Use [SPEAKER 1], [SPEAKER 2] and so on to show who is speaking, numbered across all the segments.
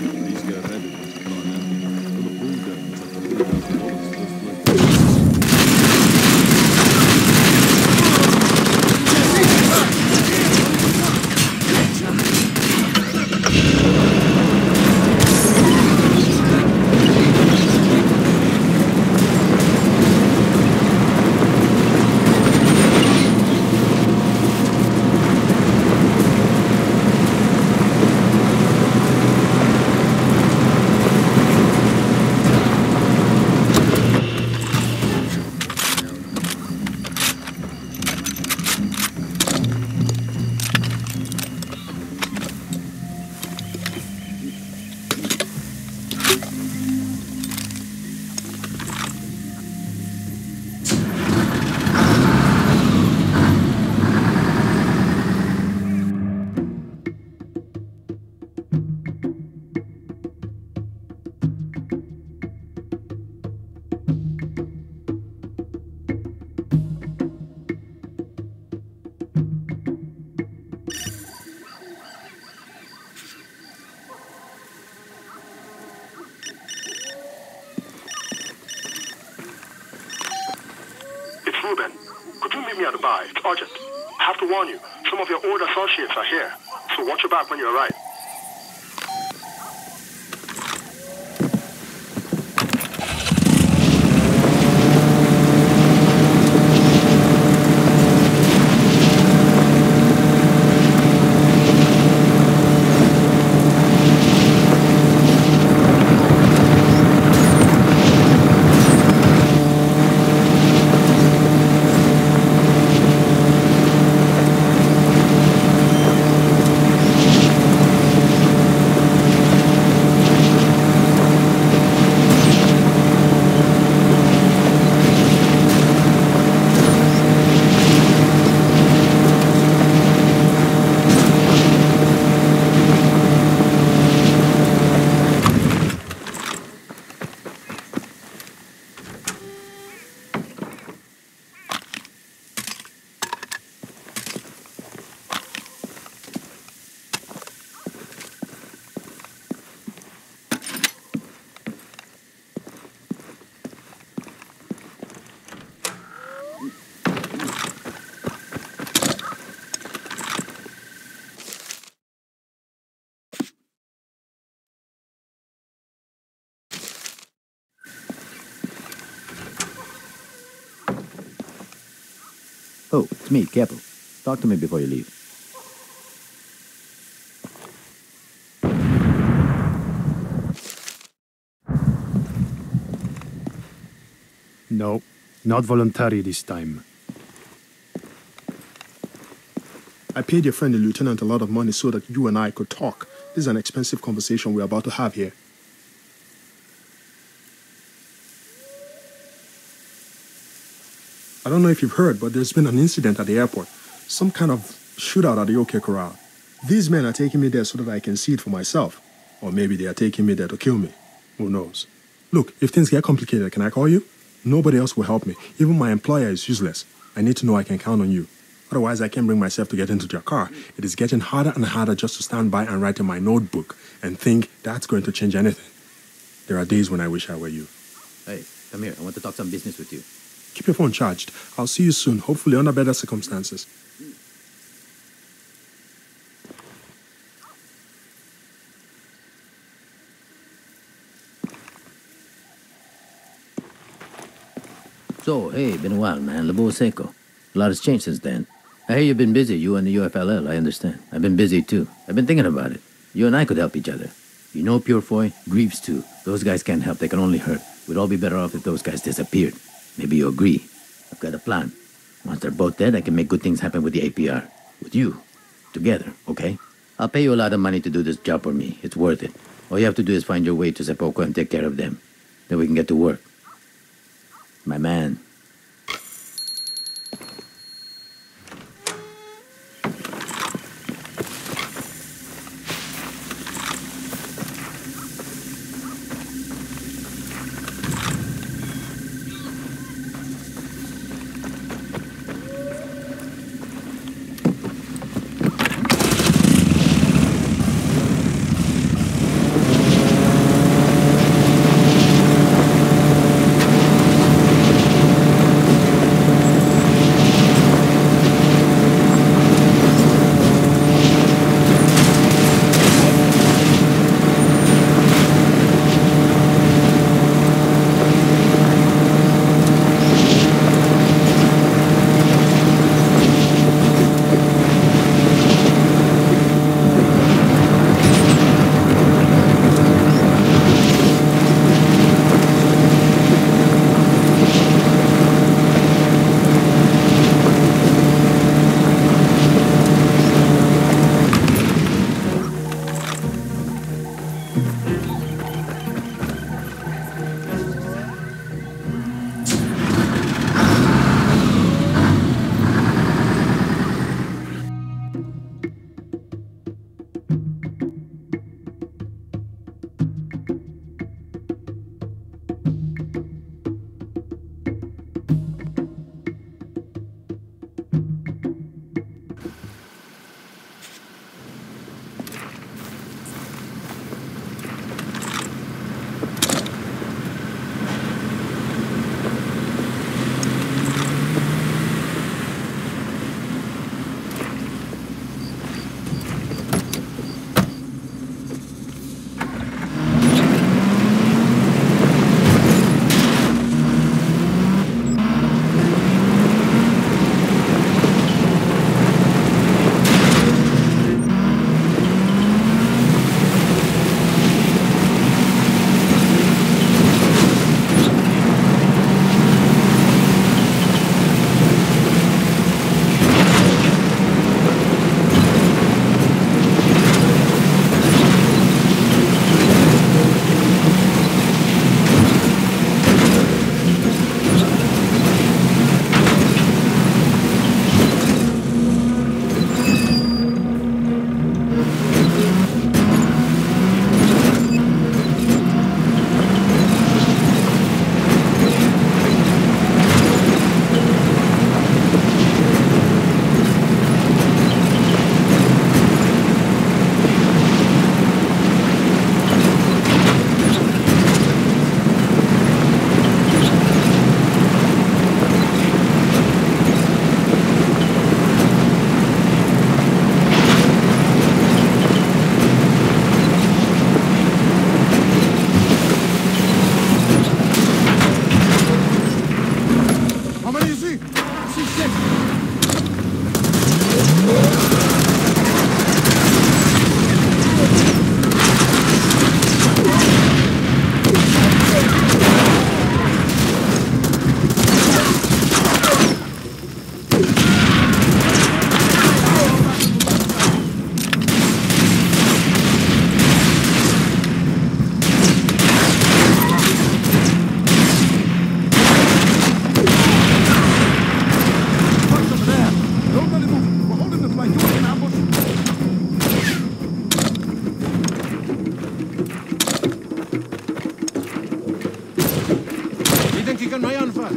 [SPEAKER 1] Ruben, could you meet me at the bar? It's urgent. I have to warn you, some of your old associates are here, so watch your back when you arrive.
[SPEAKER 2] Oh, it's me, Keppel. Talk to me before you leave.
[SPEAKER 3] No, not voluntary this time.
[SPEAKER 4] I paid your friend the lieutenant a lot of money so that you and I could talk. This is an expensive conversation we're about to have here. I don't know if you've heard, but there's been an incident at the airport. Some kind of shootout at the OK Corral. These men are taking me there so that I can see it for myself. Or maybe they are taking me there to kill me. Who knows? Look, if things get complicated, can I call you? Nobody else will help me. Even my employer is useless. I need to know I can count on you. Otherwise, I can't bring myself to get into your car. It is getting harder and harder just to stand by and write in my notebook and think that's going to change anything. There are days when I wish I were you.
[SPEAKER 2] Hey, come here. I want to talk some business with you.
[SPEAKER 4] Keep your phone charged. I'll see you soon, hopefully under better circumstances.
[SPEAKER 2] So, hey, been a while, man. Labo Seco. A lot has changed since then. I hear you've been busy, you and the UFLL, I understand. I've been busy, too. I've been thinking about it. You and I could help each other. You know Purefoy? Greaves, too. Those guys can't help. They can only hurt. We'd all be better off if those guys disappeared. Maybe you agree. I've got a plan. Once they're both dead, I can make good things happen with the APR. With you. Together, okay? I'll pay you a lot of money to do this job for me. It's worth it. All you have to do is find your way to Sepoko and take care of them. Then we can get to work. My man.
[SPEAKER 5] got my own fire.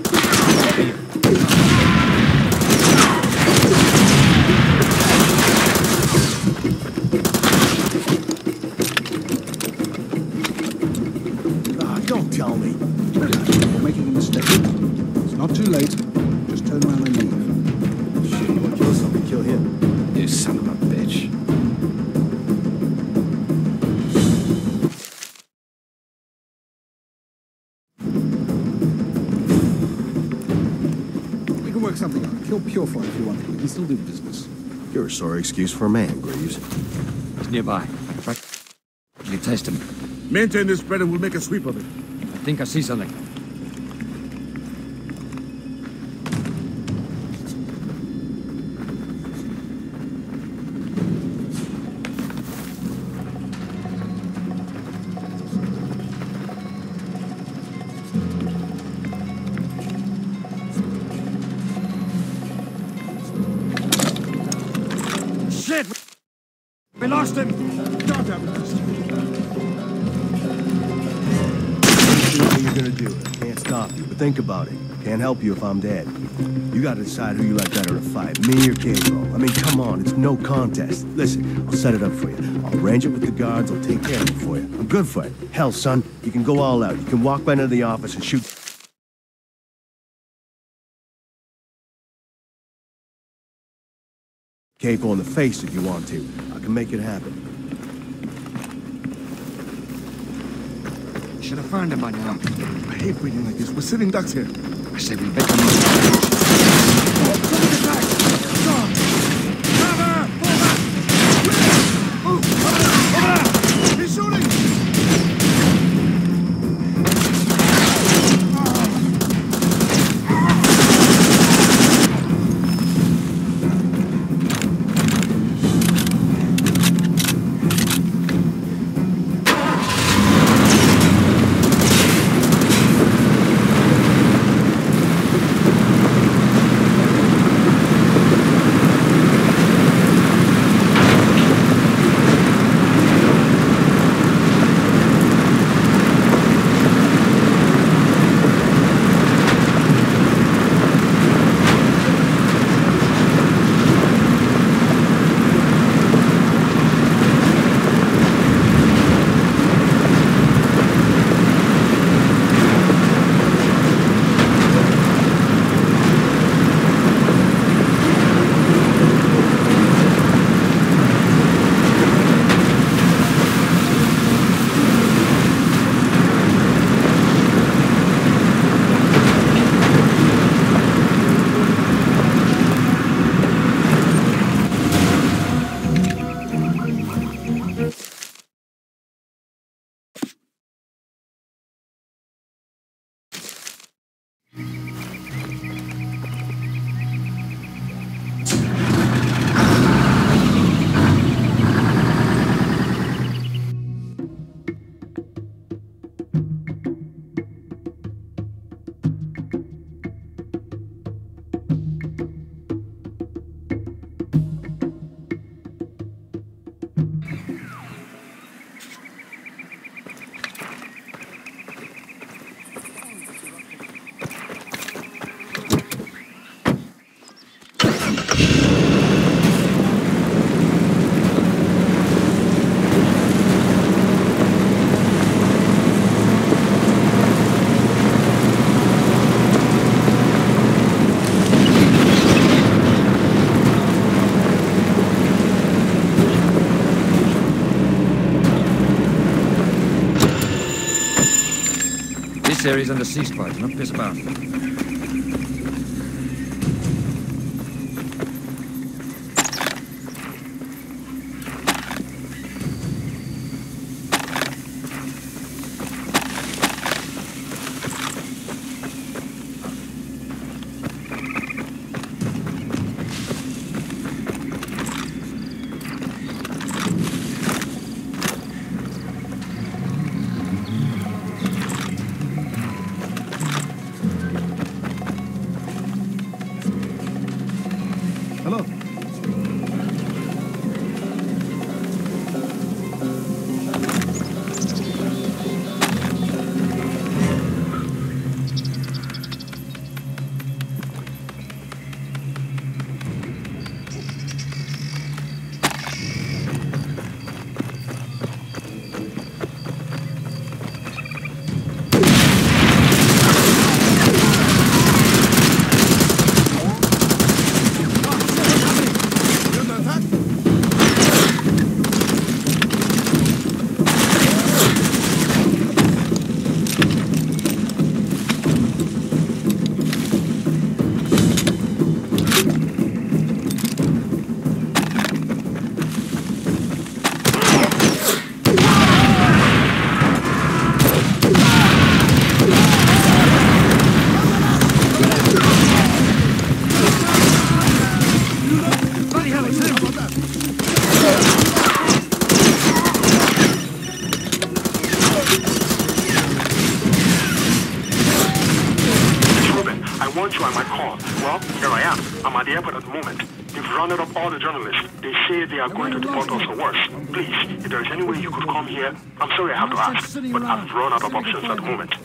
[SPEAKER 6] Don't tell me. You're making a mistake. It's not too late. Just turn around and leave.
[SPEAKER 7] Shit, you wanna kill somebody, kill him.
[SPEAKER 6] You son of a bitch. We can work something out. Kill Purefire if you want to. We can still do business.
[SPEAKER 7] You're a sorry excuse for a man, Greaves.
[SPEAKER 8] He's nearby. Try to test him.
[SPEAKER 5] Maintain this spread and we'll make a sweep of it.
[SPEAKER 8] I think I see something.
[SPEAKER 5] Shit! We lost him! God have it.
[SPEAKER 7] What you're gonna do. I can't stop you, but think about it. Can't help you if I'm dead. You gotta decide who you like better to fight, me or Keiko. I mean, come on, it's no contest. Listen, I'll set it up for you. I'll arrange it with the guards, I'll take care of it for you. I'm good for it. Hell, son, you can go all out. You can walk right into the office and shoot Keiko in the face if you want to. I can make it happen.
[SPEAKER 5] Should have found him by now. I hate breeding like this. We're sitting ducks here.
[SPEAKER 8] I say we make a move.
[SPEAKER 5] Somebody's back! John! Cover! Pull back! Move! Over there! He's shooting!
[SPEAKER 8] This area's under ceasefire. Don't piss about.
[SPEAKER 1] you I might call. Well, here I am. I'm at the airport at the moment. They've rounded up all the journalists. They say they are going to deport us or worse. Please, if there is any way you could come here, I'm sorry I have to ask, but I've run out of options at the moment.